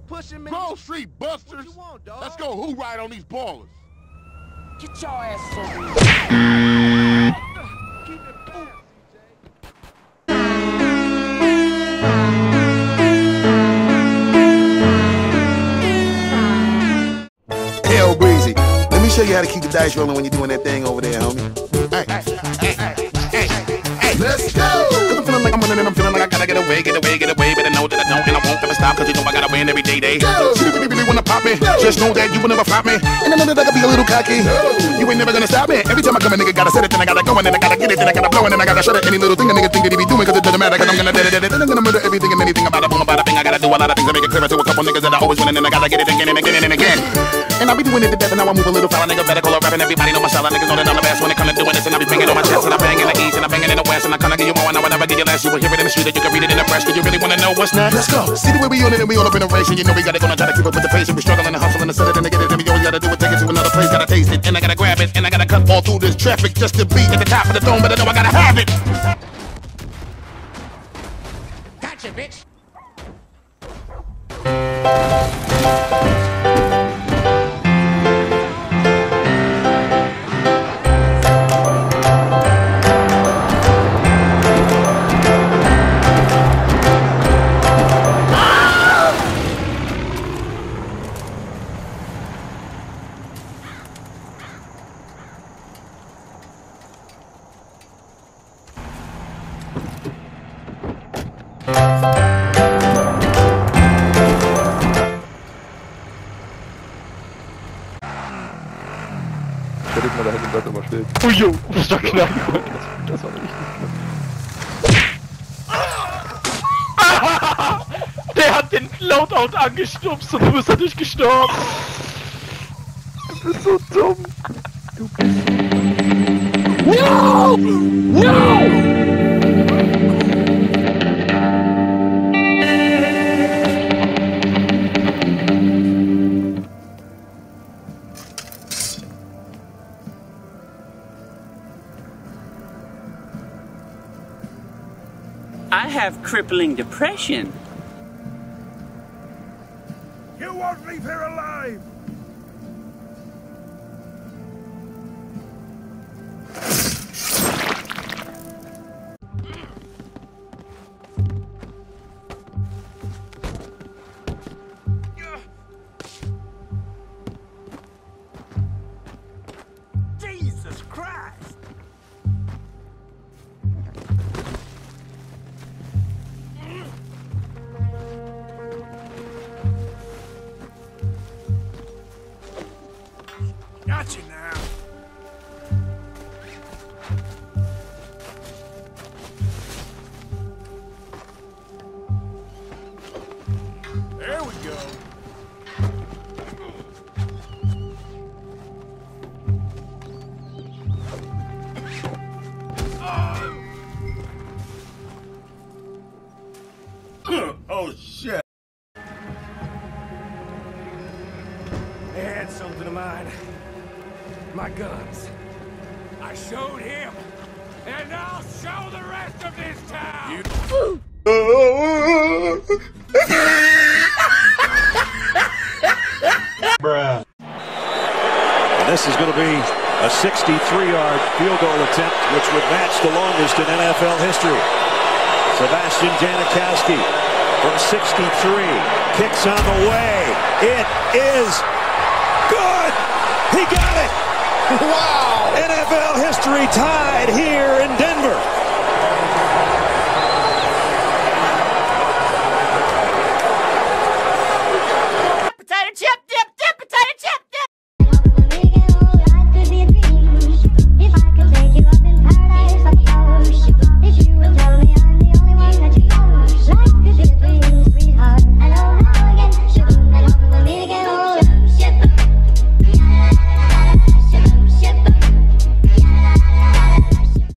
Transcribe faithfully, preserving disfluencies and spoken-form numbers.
pushing me. Grove Street Busters. What you want, dog? Let's go. Who ride on these ballers? Get your ass over here. Keep it moving, Hell breezy. Let me show you how to keep the dice rolling when you're doing that thing over there, homie. Hey, hey, hey, hey, hey, let's go! Cause I'm feeling like I'm running and I'm feeling like I gotta get away, get away, get away. But I know that I don't and I won't ever stop. Cause you know I gotta win every day, day. So you really, really wanna pop me? Just know that you will never flop me. And I know that I can be a little cocky. You ain't never gonna stop me. Every time I come a nigga gotta set it, then I gotta go and then I gotta get it, then I gotta blow and then I gotta shut it. Any little thing a nigga think that he be doing, cause it doesn't matter. Cause I'm gonna dead it, then I'm gonna murder everything and anything about a boom about a thing. I gotta do a lot of things to make it clear to a couple niggas that I always win and then I gotta get it again and again and again. And I be doing it to death and now I move a little foul. Nigga better call a rap and everybody know my style. Niggas know that I'm the best when it come to doing this. And I be banging on my chest and I bang in the east and I bang it in the west. And I kinda give you more and I will never give you less. You will hear it in the street and you can read it in the press. Do you really wanna know what's next? Let's go. See the way we on it and we all up in a race. And you know we gotta go and try to keep up with the pace. And we struggling and hustling and set it and to get it. And we always gotta do it, take it to another place. Gotta taste it and I gotta grab it. And I gotta cut all through this traffic just to be at the top of the dome. But I know I gotta have it. Gotcha, bitch. Ich hätte mal da hinten Blatt immer steht. Oh jo, das war knapp. Das war richtig knapp. Der hat den Loadout angestupst und du bist dadurch gestorben. Du bist so dumm. Du bist... No! No! I have crippling depression. You won't leave here alive! Jesus Christ! Got you now. There we go. Oh shit. They had something of mine. My guns. I showed him, and I'll show the rest of this town! You... Bruh. And this is going to be a sixty-three yard field goal attempt, which would match the longest in N F L history. Sebastian Janikowski from sixty-three kicks on the way. It is good! He got it! Wow! N F L history tied here in Denver.